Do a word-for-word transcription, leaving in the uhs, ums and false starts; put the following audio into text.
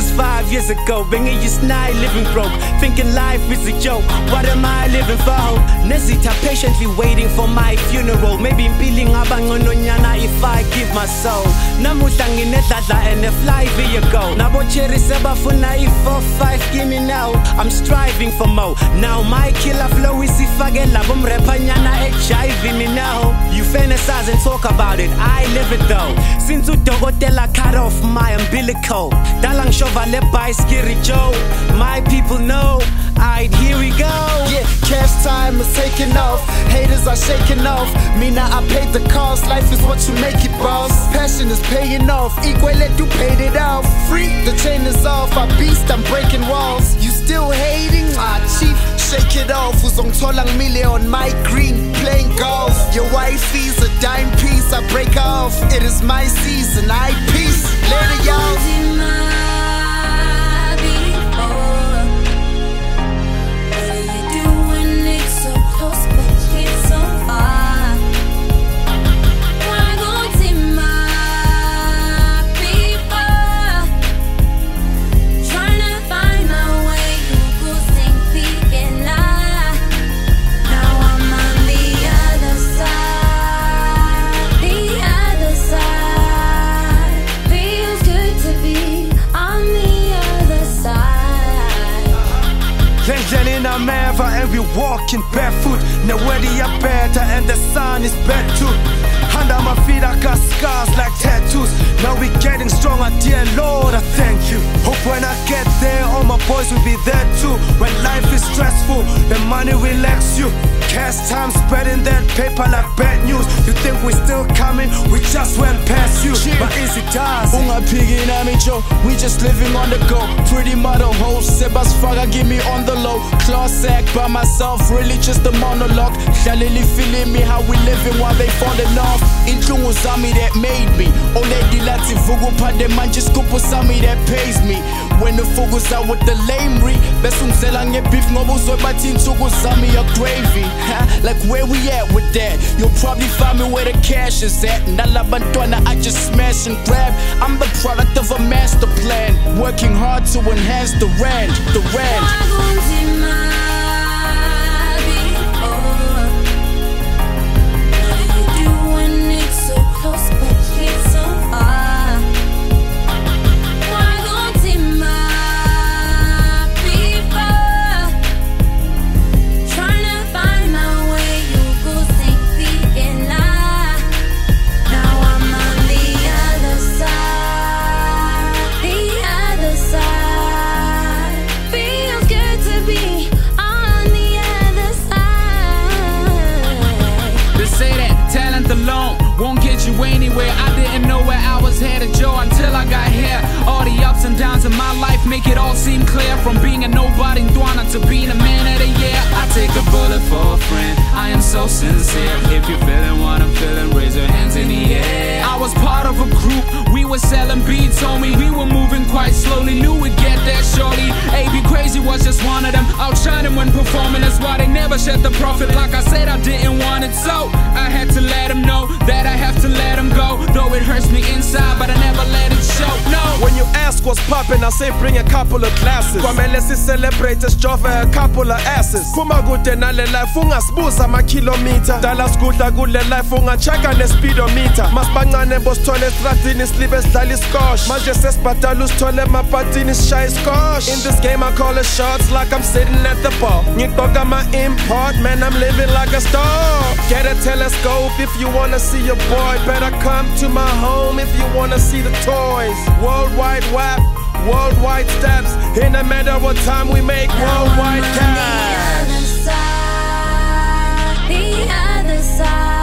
was five years ago. Bengi just nine living broke, thinking life is a joke. What am I living for? Nezita patiently waiting for my funeral. Maybe feeling abangononyana if I give my soul. Namuhla nginedladla and a fly via go. Nabo cherry sebafuna i four five give me now. I'm striving for more. Now my killer flow is ifagela bum repanyana H I V me now. You fantasize and talk about it, I live it though. Since udokotela cut off my umbilical. Dalang shovale by Scary Joe. My people know. Alright, here we go. Yeah, cash time is taking off. Haters are shaking off. Me now I paid the cost. Life is what you make it, boss. Passion is paying off. Equal let you paid it off. Free, the chain is off. I beast, I'm breaking walls. You still hating? Ah, chief, shake it off. Uzongithola million on my green, playing golf. Your wifey's a dime piece. I break off. It is my season. I peace. Later, y'all. In America and we walking barefoot. Now where they are better and the sun is bad too. Under my feet I got scars like tattoos. Now we getting stronger, dear Lord, I thank you. Hope when I get there, all my boys will be there too. When life is stressful, the money relax you. Cash time spreading that paper like bad news. You think we still coming? We just went past you. Yeah. But is it does? Ungapiki nami Joe, we just living on the go. Pretty mother hoes, Sebas Faga give me on the low. Class sack by myself, really just a monologue. Shalili feeling me how we living while they falling off. Inhlungu zami that made me. Oledi lati vugu pade manje skupo sami that pays me. When the focus out with the lamery, besungzela nge beef ngoba uzwebathi insuku zami your gravy. Like where we at with that? You'll probably find me where the cash is at. Nalabantwana I just smash and grab. I'm the product of a master plan, working hard to enhance the rand, the rand. Alone won't get you anywhere. I didn't know where I was headed, Joe, until I got here. All the ups and downs in my life make it all seem clear. From being a nobody Dwana to being a man of the year. I take a bullet for a friend, I am so sincere. If you're feeling what I'm feeling, raise your hands in the air. I was part of a group, we were selling beats, homie. We were moving quite slowly, knew we'd get there shortly. A B Crazy was just one of them, outshining when performing. That's why they never shed the profit. Like I said, I didn't want it, so I had to let them know that I have to let them go. Though it hurts me inside, but I never let it show, no. When you ask what's poppin', I say bring a couple of glasses. Kwamele si celebrate, jove a couple of asses. Fuma kude nale life, ungasibuza ma kilometer. Dala skudla kule life, ungacheka ne speedometer. Masbancane bosithole estradini, slibe sidlala iskosh. Manje sesibhadala usithole emapatini sishaya iskosh. In this game I call it shots like I'm sitting at the bar. Ngigqoka ma import, man I'm living like a star. Get a telescope if you wanna see your boy. Better come to my home if you wanna see the toys. Worldwide wap, worldwide steps. In no matter what time we make worldwide cash. The other side, the other side.